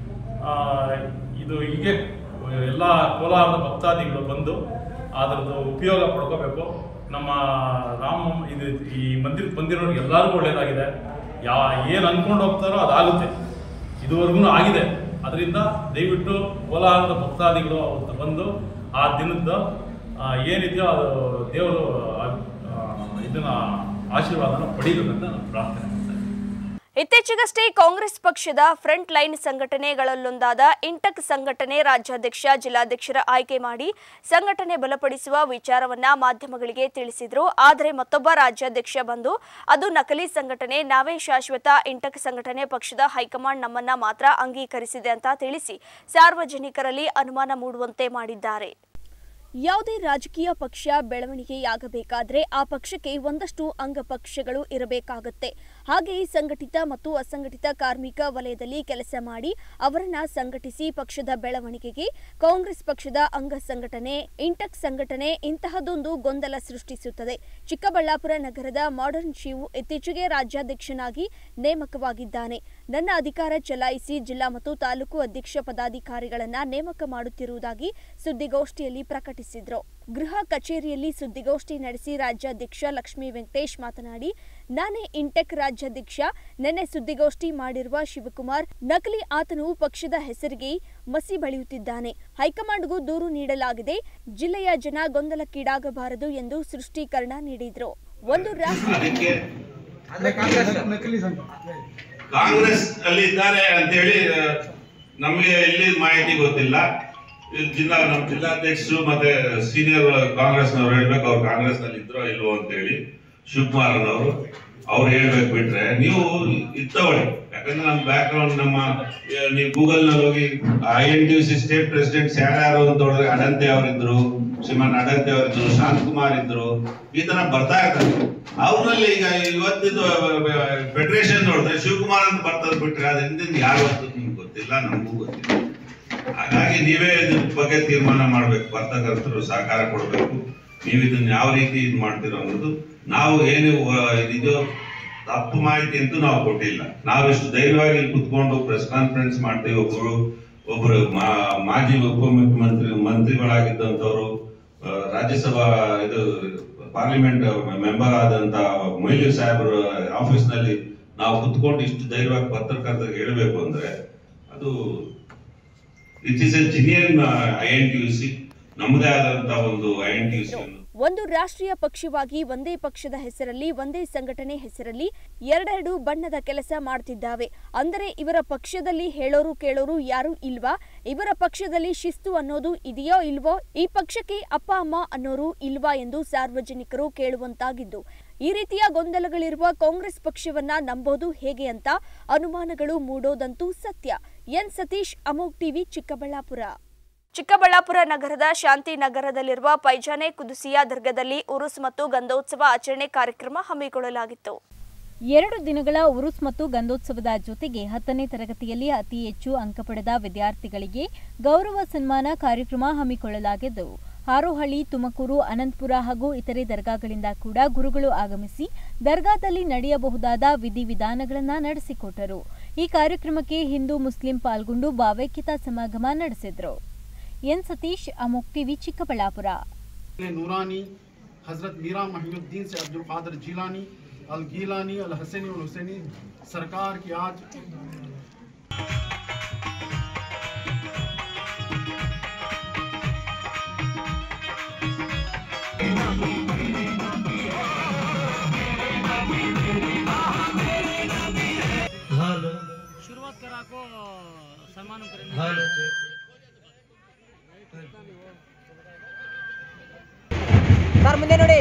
ಇದು ಹೀಗೆ ಎಲ್ಲ ಕೋಲಾರದ ಭಕ್ತಾದಿಗಳು ಬಂದು ಅದರದ್ದು ಉಪಯೋಗ ಪಡ್ಕೋಬೇಕು. ನಮ್ಮ ಇದು ಈ ಮಂದಿರಕ್ಕೆ ಬಂದಿರೋರಿಗೆ ಎಲ್ಲರಿಗೂ ಒಳ್ಳೆಯದಾಗಿದೆ. ಏನು ಅಂದ್ಕೊಂಡು ಹೋಗ್ತಾರೋ ಅದಾಗುತ್ತೆ. ಇದುವರೆಗೂ ಆಗಿದೆ. ಅದರಿಂದ ದಯವಿಟ್ಟು ಕೋಲಾರದ ಭಕ್ತಾದಿಗಳು ಅವತ್ತು ಬಂದು ಆ ದಿನದ ಏನಿದೆಯೋ ಅದು ದೇವರು ಇದನ್ನ ಆಶೀರ್ವಾದನ ಪಡೀಬೇಕಂತ ನಾನು ಪ್ರಾರ್ಥನೆ ಮಾಡ್ತೇನೆ. ಇತ್ತೀಚೆಗಷ್ಟೇ ಕಾಂಗ್ರೆಸ್ ಪಕ್ಷದ ಫ್ರಂಟ್ ಲೈನ್ ಸಂಘಟನೆಗಳಲ್ಲೊಂದಾದ ಇಂಟಕ್ ಸಂಘಟನೆ ರಾಜ್ಯಾಧ್ಯಕ್ಷ ಜಿಲ್ಲಾಧ್ಯಕ್ಷರ ಆಯ್ಕೆ ಮಾಡಿ ಸಂಘಟನೆ ಬಲಪಡಿಸುವ ವಿಚಾರವನ್ನ ಮಾಧ್ಯಮಗಳಿಗೆ ತಿಳಿಸಿದ್ರು. ಆದರೆ ಮತ್ತೊಬ್ಬ ರಾಜ್ಯಾಧ್ಯಕ್ಷ ಬಂದು ಅದು ನಕಲಿ ಸಂಘಟನೆ, ನಾವೇ ಶಾಶ್ವತ, ಇಂಟಕ್ ಸಂಘಟನೆ ಪಕ್ಷದ ಹೈಕಮಾಂಡ್ ನಮ್ಮನ್ನ ಮಾತ್ರ ಅಂಗೀಕರಿಸಿದೆ ಅಂತ ತಿಳಿಸಿ ಸಾರ್ವಜನಿಕರಲ್ಲಿ ಅನುಮಾನ ಮೂಡುವಂತೆ ಮಾಡಿದ್ದಾರೆ. ಯಾವುದೇ ರಾಜಕೀಯ ಪಕ್ಷ ಬೆಳವಣಿಗೆಯಾಗಬೇಕಾದ್ರೆ ಆ ಪಕ್ಷಕ್ಕೆ ಒಂದಷ್ಟು ಅಂಗಪಕ್ಷಗಳು ಇರಬೇಕಾಗುತ್ತೆ. ಹಾಗೆಯೇ ಸಂಘಟಿತ ಮತ್ತು ಅಸಂಘಟಿತ ಕಾರ್ಮಿಕ ವಲಯದಲ್ಲಿ ಕೆಲಸ ಮಾಡಿ ಅವರನ್ನ ಸಂಘಟಿಸಿ ಪಕ್ಷದ ಬೆಳವಣಿಗೆಗೆ ಕಾಂಗ್ರೆಸ್ ಪಕ್ಷದ ಅಂಗ ಸಂಘಟನೆ ಇಂಟಕ್ ಸಂಘಟನೆ ಇಂತಹದೊಂದು ಗೊಂದಲ ಸೃಷ್ಟಿಸುತ್ತದೆ. ಚಿಕ್ಕಬಳ್ಳಾಪುರ ನಗರದ ಮಾಡರ್ನ್ ಶಿವು ಇತ್ತೀಚೆಗೆ ರಾಜ್ಯಾಧ್ಯಕ್ಷನಾಗಿ ನೇಮಕವಾಗಿದ್ದಾನೆ. ನನ್ನ ಅಧಿಕಾರ ಚಲಾಯಿಸಿ ಜಿಲ್ಲಾ ಮತ್ತು ತಾಲೂಕು ಅಧ್ಯಕ್ಷ ಪದಾಧಿಕಾರಿಗಳನ್ನ ನೇಮಕ ಮಾಡುತ್ತಿರುವುದಾಗಿ ಸುದ್ದಿಗೋಷ್ಠಿಯಲ್ಲಿ ಪ್ರಕಟಿಸಿದರು. ಗೃಹ ಕಚೇರಿಯಲ್ಲಿ ಸುದ್ದಿಗೋಷ್ಠಿ ನಡೆಸಿ ರಾಜ್ಯಾಧ್ಯಕ್ಷ ಲಕ್ಷ್ಮೀ ವೆಂಕಟೇಶ್ ಮಾತನಾಡಿ, ನಾನೇ ಇಂಟೆಕ್ ರಾಜ್ಯಾಧ್ಯಕ್ಷ. ನಿನ್ನೆ ಸುದ್ದಿಗೋಷ್ಠಿ ಮಾಡಿರುವ ಶಿವಕುಮಾರ್ ನಕಲಿ ಆತನು ಪಕ್ಷದ ಹೆಸರಿಗೆ ಮಸಿ ಬಳಿಯುತ್ತಿದ್ದಾನೆ. ಹೈಕಮಾಂಡ್ಗೂ ದೂರು ನೀಡಲಾಗಿದೆ. ಜಿಲ್ಲೆಯ ಜನ ಗೊಂದಲಕ್ಕೀಡಾಗಬಾರದು ಎಂದು ಸ್ಪಷ್ಟೀಕರಣ ನೀಡಿದ್ರು. ಒಂದು ಕಾಂಗ್ರೆಸ್ ಅಲ್ಲಿ ಇದ್ದಾರೆ ಅಂತ ಹೇಳಿ ನಮಗೆ ಇಲ್ಲಿ ಮಾಹಿತಿ ಗೊತ್ತಿಲ್ಲ. ನಮ್ಮ ಜಿಲ್ಲಾಧ್ಯಕ್ಷರು ಮತ್ತೆ ಸೀನಿಯರ್ ಕಾಂಗ್ರೆಸ್ನವ್ರು ಹೇಳ್ಬೇಕು ಅವ್ರು ಕಾಂಗ್ರೆಸ್ ನಲ್ಲಿ ಇದ್ರೋ ಇಲ್ವೋ ಅಂತ ಹೇಳಿ. ಶಿವಕುಮಾರ್ ಅವರು ಅವ್ರು ಹೇಳ್ಬೇಕು. ಬಿಟ್ರೆ ನೀವು ಇತ್ತವಳಿ, ಯಾಕಂದ್ರೆ ನಮ್ಮ ಬ್ಯಾಕ್ ಗ್ರೌಂಡ್ ನೀವು ಗೂಗಲ್ ನಲ್ಲಿ ಹೋಗಿ INTUC ಸ್ಟೇಟ್ ಪ್ರೆಸಿಡೆಂಟ್ಸ್ ಯಾರ್ಯಾರು ಅಂತ ನೋಡಿದ್ರೆ ಅಡಂತೆ ಅವರಿದ್ರು, ಶ್ರೀಮಾನ್ ಅಡಂತೆ ಅವರಿದ್ರು, ಶಾಂತಕುಮಾರ್ ಇದ್ರು, ಈ ತರ ಬರ್ತಾ ಇರ್ತಾರೆ. ಅವ್ರಲ್ಲಿ ಈಗ ಇವತ್ತಿದ್ದು ಫೆಡರೇಷನ್ ನೋಡಿದ್ರೆ ಶಿವಕುಮಾರ್ ಅಂತ ಬರ್ತದ್ ಬಿಟ್ರೆ ಅದ್ ಹಿಂದಿಂದ ಯಾರು ಅಂತ ನಿಮ್ಗೆ ಗೊತ್ತಿಲ್ಲ, ನಮಗೂ ಗೊತ್ತಿಲ್ಲ. ಹಾಗಾಗಿ ನೀವೇ ಇದ್ರ ಬಗ್ಗೆ ತೀರ್ಮಾನ ಮಾಡ್ಬೇಕು. ಪತ್ರಕರ್ತರು ಸಹಕಾರ ಕೊಡಬೇಕು. ನೀವು ಇದನ್ನ ಯಾವ ರೀತಿ ಇದು ಮಾಡ್ತೀರೋ ಅನ್ನೋದು. ನಾವು ಏನು ಇದೋ ತಪ್ಪು ಮಾಹಿತಿ ಅಂತೂ ನಾವು ಕೊಟ್ಟಿಲ್ಲ. ನಾವೆಷ್ಟು ಧೈರ್ಯವಾಗಿ ಕುತ್ಕೊಂಡು ಪ್ರೆಸ್ ಕಾನ್ಫರೆನ್ಸ್ ಮಾಡ್ತೀವಿ. ಒಬ್ಬರು ಮಾಜಿ ಮಂತ್ರಿಗಳಾಗಿದ್ದಂಥವ್ರು, ರಾಜ್ಯಸಭಾ ಪಾರ್ಲಿಮೆಂಟ್ ಮೆಂಬರ್ ಆದಂತ ಮೊಯ್ಲಿ ಸಾಹೇಬ್ರ ಆಫೀಸ್ ನಲ್ಲಿ ನಾವು ಕುತ್ಕೊಂಡು ಇಷ್ಟು ಧೈರ್ಯವಾಗಿ ಪತ್ರಕರ್ತರಿಗೆ ಹೇಳಬೇಕು ಅಂದ್ರೆ ಅದು it is a genuine INTUC, ನಮ್ಮದೇ ಆದಂತಹ ಒಂದು INTUC. ಒಂದು ರಾಷ್ಟ್ರೀಯ ಪಕ್ಷವಾಗಿ ಒಂದೇ ಪಕ್ಷದ ಹೆಸರಲ್ಲಿ ಒಂದೇ ಸಂಘಟನೆ ಹೆಸರಲ್ಲಿ ಎರಡೆರಡು ಬಣ್ಣದ ಕೆಲಸ ಮಾಡ್ತಿದ್ದಾವೆ. ಅಂದರೆ ಇವರ ಪಕ್ಷದಲ್ಲಿ ಹೇಳೋರು ಕೇಳೋರು ಯಾರು ಇಲ್ವಾ? ಇವರ ಪಕ್ಷದಲ್ಲಿ ಶಿಸ್ತು ಅನ್ನೋದು ಇದೆಯೋ ಇಲ್ವೋ? ಈ ಪಕ್ಷಕ್ಕೆ ಅಪ್ಪ ಅಮ್ಮ ಅನ್ನೋರು ಇಲ್ವಾ ಎಂದು ಸಾರ್ವಜನಿಕರು ಕೇಳುವಂತಾಗಿದ್ದು, ಈ ರೀತಿಯ ಗೊಂದಲಗಳಿರುವ ಕಾಂಗ್ರೆಸ್ ಪಕ್ಷವನ್ನ ನಂಬೋದು ಹೇಗೆ ಅಂತ ಅನುಮಾನಗಳು ಮೂಡೋದಂತೂ ಸತ್ಯ. N Satish, Amogh TV, Chikkaballapur. ಚಿಕ್ಕಬಳ್ಳಾಪುರ ನಗರದ ಶಾಂತಿನಗರದಲ್ಲಿರುವ ಪೈಜಾನೆ ಕುದುಸಿಯಾ ದರ್ಗಾದಲ್ಲಿ ಉರುಸ್ ಮತ್ತು ಗಂಧೋತ್ಸವ ಆಚರಣೆ ಕಾರ್ಯಕ್ರಮ ಹಮ್ಮಿಕೊಳ್ಳಲಾಗಿತ್ತು. 2 ದಿನಗಳ ಉರುಸ್ ಮತ್ತು ಗಂಧೋತ್ಸವದ ಜೊತೆಗೆ 10ನೇ ತರಗತಿಯಲ್ಲಿ ಅತಿ ಹೆಚ್ಚು ಅಂಕ ಪಡೆದ ವಿದ್ಯಾರ್ಥಿಗಳಿಗೆ ಗೌರವ ಸನ್ಮಾನ ಕಾರ್ಯಕ್ರಮ ಹಮ್ಮಿಕೊಳ್ಳಲಾಗಿದ್ದು, ಹಾರೋಹಳ್ಳಿ, ತುಮಕೂರು, ಅನಂತಪುರ ಹಾಗೂ ಇತರೆ ದರ್ಗಾಗಳಿಂದ ಕೂಡ ಗುರುಗಳು ಆಗಮಿಸಿ ದರ್ಗಾದಲ್ಲಿ ನಡೆಯಬಹುದಾದ ವಿಧಿವಿಧಾನಗಳನ್ನು ನಡೆಸಿಕೊಟ್ಟರು. ಈ ಕಾರ್ಯಕ್ರಮಕ್ಕೆ ಹಿಂದೂ ಮುಸ್ಲಿಂ ಪಾಲ್ಗೊಂಡು ಭಾವೈಕ್ಯತಾ ಸಮಾಗಮ ನಡೆಸಿದರು. N Satish, Amogh TV, Chikkaballapur. नूरानी हजरत मीरा महिउद्दीन से अब्दुल कादिर जिलानी अल गीलानी अल हसनी अल हुसैनी सरकार की आज शुरुआत करा को सम्मान करेंगे. सर ಮುಂದೆ ನೋಡಿ.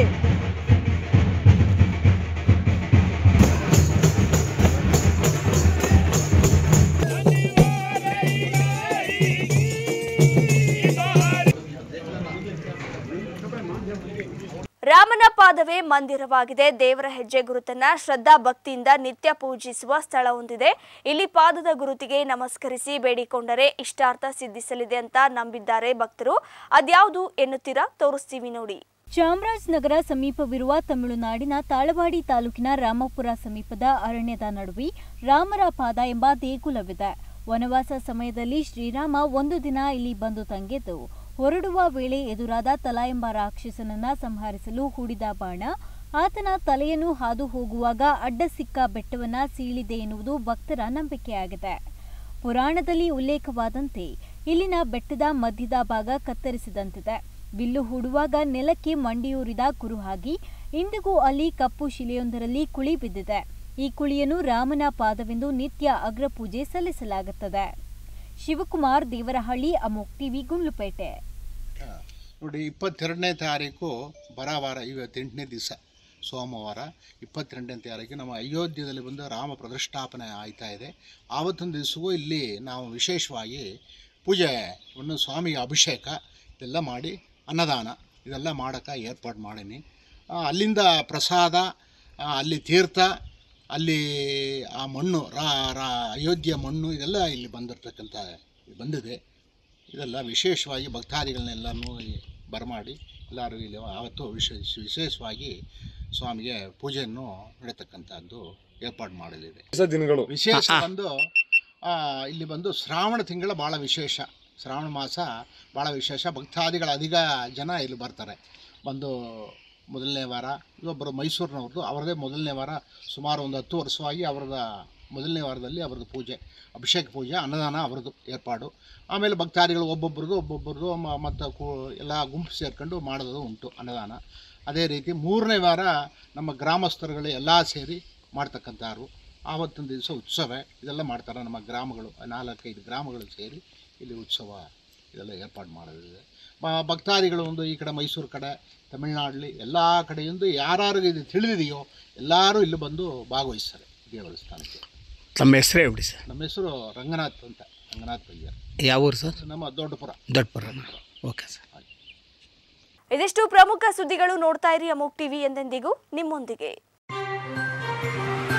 ರಾಮನ ಪಾದವೇ ಮಂದಿರವಾಗಿದೆ. ದೇವರ ಹೆಜ್ಜೆ ಗುರುತನ್ನ ಶ್ರದ್ಧಾ ಭಕ್ತಿಯಿಂದ ನಿತ್ಯ ಪೂಜಿಸುವ ಸ್ಥಳ ಹೊಂದಿದೆ. ಇಲ್ಲಿ ಪಾದದ ಗುರುತಿಗೆ ನಮಸ್ಕರಿಸಿ ಬೇಡಿಕೊಂಡರೆ ಇಷ್ಟಾರ್ಥ ಸಿದ್ಧಿಸಲಿದೆ ಅಂತ ನಂಬಿದ್ದಾರೆ ಭಕ್ತರು. ಅದ್ಯಾವುದು ಎನ್ನುತ್ತೀರಾ? ತೋರಿಸ್ತೀವಿ ನೋಡಿ. ಚಾಮರಾಜನಗರ ಸಮೀಪವಿರುವ ತಮಿಳುನಾಡಿನ ತಾಳವಾಡಿ ತಾಲೂಕಿನ ರಾಮಪುರ ಸಮೀಪದ ಅರಣ್ಯದ ನಡುವೆ ರಾಮರ ಪಾದ ಎಂಬ ದೇಗುಲವಿದೆ. ವನವಾಸ ಸಮಯದಲ್ಲಿ ಶ್ರೀರಾಮ ಒಂದು ದಿನ ಇಲ್ಲಿ ಬಂದು ತಂಗಿದ್ದು, ಹೊರಡುವ ವೇಳೆ ಎದುರಾದ ತಲ ಎಂಬ ರಾಕ್ಷಸನನ್ನ ಸಂಹರಿಸಲು ಹೂಡಿದ ಬಾಣ ಆತನ ತಲೆಯನ್ನು ಹಾದು ಹೋಗುವಾಗ ಅಡ್ಡ ಸಿಕ್ಕ ಬೆಟ್ಟವನ್ನ ಸೀಳಿದೆ ಎನ್ನುವುದು ಭಕ್ತರ ನಂಬಿಕೆಯಾಗಿದೆ. ಪುರಾಣದಲ್ಲಿ ಉಲ್ಲೇಖವಾದಂತೆ ಇಲ್ಲಿನ ಬೆಟ್ಟದ ಮಧ್ಯದ ಭಾಗ ಕತ್ತರಿಸಿದಂತಿದೆ. ಬಿಲ್ಲು ಹೂಡುವಾಗ ನೆಲಕ್ಕೆ ಮಂಡಿಯೂರಿದ ಕುರುಹಾಗಿ ಇಂದಿಗೂ ಅಲ್ಲಿ ಕಪ್ಪು ಶಿಲೆಯೊಂದರಲ್ಲಿ ಕುಳಿ ಬಿದ್ದಿದೆ. ಈ ಕುಳಿಯನ್ನು ರಾಮನ ಪಾದವೆಂದು ನಿತ್ಯ ಅಗ್ರಪೂಜೆ ಸಲ್ಲಿಸಲಾಗುತ್ತದೆ. ಶಿವಕುಮಾರ್, ದೇವರಹಳ್ಳಿ, ಅಮೋಘ್ ಟಿವಿ, ಗುಂಡ್ಲುಪೇಟೆ. ನೋಡಿ, 22ನೇ ತಾರೀಕು ಬರವಾರ, ಇವತ್ತು 8ನೇ ದಿವಸ ಸೋಮವಾರ 22ನೇ ತಾರೀಕು ನಮ್ಮ ಅಯೋಧ್ಯೆಯಲ್ಲಿ ಬಂದು ರಾಮ ಪ್ರತಿಷ್ಠಾಪನೆ ಆಯ್ತಾ ಇದೆ. ಆವತ್ತೊಂದು ದಿವಸವೂ ಇಲ್ಲಿ ನಾವು ವಿಶೇಷವಾಗಿ ಪೂಜೆಯನ್ನು, ಸ್ವಾಮಿಗೆ ಅಭಿಷೇಕ ಇದೆಲ್ಲ ಮಾಡಿ ಅನ್ನದಾನ ಇದೆಲ್ಲ ಮಾಡೋಕ್ಕೆ ಏರ್ಪಾಡು ಮಾಡೀನಿ. ಅಲ್ಲಿಂದ ಪ್ರಸಾದ, ಅಲ್ಲಿ ತೀರ್ಥ, ಅಲ್ಲಿ ಆ ಮಣ್ಣು ಅಯೋಧ್ಯೆ ಮಣ್ಣು ಇದೆಲ್ಲ ಇಲ್ಲಿ ಬಂದಿದೆ. ಇದೆಲ್ಲ ವಿಶೇಷವಾಗಿ ಭಕ್ತಾದಿಗಳನ್ನೆಲ್ಲನೂ ಬರಮಾಡಿ ಎಲ್ಲರೂ ಇಲ್ಲಿ ಆವತ್ತು ವಿಶೇಷವಾಗಿ ಸ್ವಾಮಿಗೆ ಪೂಜೆಯನ್ನು ನಡೀತಕ್ಕಂಥದ್ದು ಏರ್ಪಾಡು ಮಾಡಲಿದೆ. ವಿಶೇಷ ಬಂದು ಇಲ್ಲಿ ಬಂದು ಶ್ರಾವಣ ತಿಂಗಳ ಭಾಳ ವಿಶೇಷ. ಶ್ರಾವಣ ಮಾಸ ಭಾಳ ವಿಶೇಷ. ಭಕ್ತಾದಿಗಳು ಅಧಿಕ ಜನ ಇಲ್ಲಿ ಬರ್ತಾರೆ. ಬಂದು ಮೊದಲನೇ ವಾರ ಒಬ್ಬರು ಮೈಸೂರಿನವ್ರದ್ದು, ಅವರದೇ ಮೊದಲನೇ ವಾರ, ಸುಮಾರು ಒಂದು 10 ವರ್ಷವಾಗಿ ಅವರದ ಮೊದಲನೇ ವಾರದಲ್ಲಿ ಅವರದ್ದು ಪೂಜೆ, ಅಭಿಷೇಕ ಪೂಜೆ, ಅನ್ನದಾನ ಅವರದ್ದು ಏರ್ಪಾಡು. ಆಮೇಲೆ ಭಕ್ತಾದಿಗಳು ಒಬ್ಬೊಬ್ಬರದು ಮತ್ತು ಎಲ್ಲ ಗುಂಪು ಸೇರ್ಕೊಂಡು ಮಾಡೋದು ಉಂಟು ಅನ್ನದಾನ. ಅದೇ ರೀತಿ 3ನೇ ವಾರ ನಮ್ಮ ಗ್ರಾಮಸ್ಥರುಗಳು ಎಲ್ಲ ಸೇರಿ ಮಾಡ್ತಕ್ಕಂಥವ್ರು. ಆವತ್ತೊಂದು ದಿವಸ ಉತ್ಸವ ಇದೆಲ್ಲ ಮಾಡ್ತಾರೆ. ನಮ್ಮ ಗ್ರಾಮಗಳು 4-5 ಗ್ರಾಮಗಳು ಸೇರಿ ಇಲ್ಲಿ ಉತ್ಸವ ಇದೆಲ್ಲ ಏರ್ಪಾಡು ಮಾಡೋದಿದೆ. ಭಕ್ತಾದಿಗಳು ಒಂದು ಈ ಕಡೆ ಮೈಸೂರು ಕಡೆ, ತಮಿಳುನಾಡಲ್ಲಿ ಎಲ್ಲ ಕಡೆಯಿಂದ ಯಾರಿಗೆ ಇದು ತಿಳಿದಿದೆಯೋ ಎಲ್ಲರೂ ಇಲ್ಲಿ ಬಂದು ಭಾಗವಹಿಸ್ತಾರೆ ದೇವಸ್ಥಾನಕ್ಕೆ. ನಮ್ಮ ಹೆಸರೇ ಬಿಡಿ ಸರ್. ನಮ್ಮ ಹೆಸರು ರಂಗನಾಥ್ ಅಂತ, ರಂಗನಾಥ್ ಪಯ್ಯರ್. ಯಾವ ಊರು ಸರ್? ನಮ್ಮ ದೊಡ್ಡಪುರ. Okay sir. ಇದಿಷ್ಟು ಪ್ರಮುಖ ಸುದ್ದಿಗಳು. ನೋಡ್ತಾ ಇರಿ ಅಮೋಘ್ ಟಿವಿ, ಎಂದೆಂದಿಗೂ ನಿಮ್ಮೊಂದಿಗೆ.